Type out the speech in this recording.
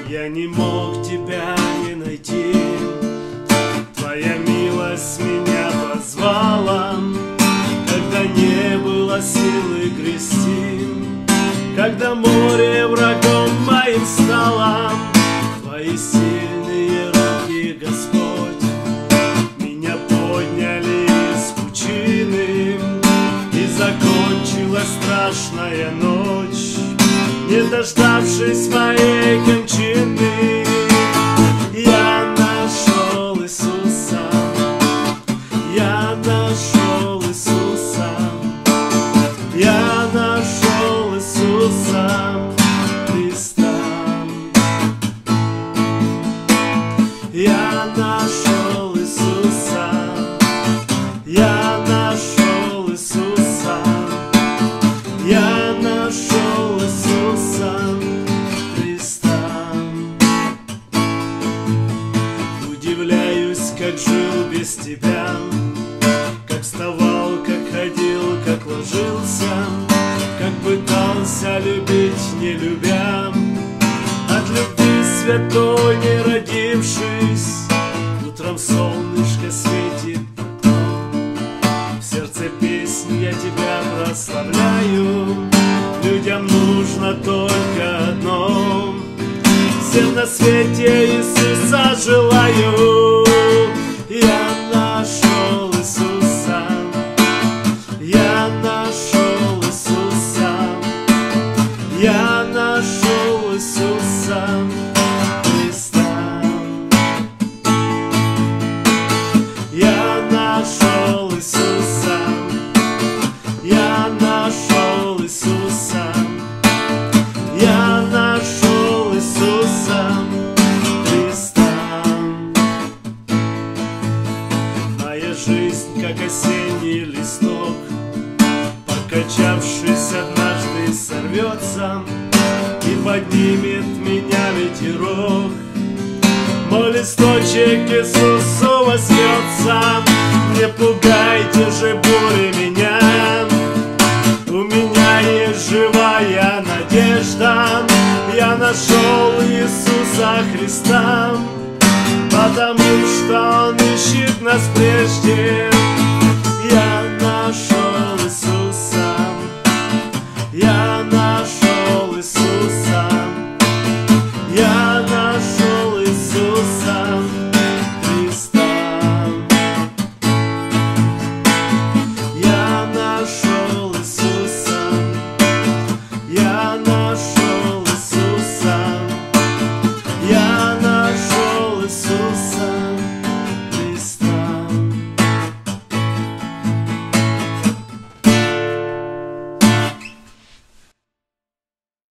Я не мог тебя не найти, твоя милость меня позвала, когда не было силы грести, когда море врагом моим стало. Твои сильные руки, Господь, меня подняли из пучины, и закончилась страшная ночь, не дождавшись моей кончины. Я нашел Иисуса, я нашел Иисуса, я нашел Иисуса Христа. Я нашел Иисуса, я нашел Иисуса, я нашел Иисуса Христа. Удивляюсь, как жил без тебя, как вставал, как ходил, как ложился, как пытался любить, не любя, от любви святой не родившись. Утром солнышко светит, в сердце песнь я тебя прославляю. Людям нужно только одно, всем на свете Иисуса желаю. Я нашел Иисуса, я нашел Иисуса, я нашел Иисуса Христа. Я нашел Иисуса, я нашел Иисуса, я нашел Иисуса Христа. Моя жизнь, как осенний листок, покачавшись, однажды сорвется, и поднимет меня ветерок. Мой листочек Иисусу возьмется. Не пугайте же бури меня, у меня есть живая надежда. Я нашел Иисуса Христа, потому что Он ищет нас прежде. Я нашел Иисуса, я нашел Иисуса, я нашел Иисуса Христа. Я нашел Иисуса, я нашел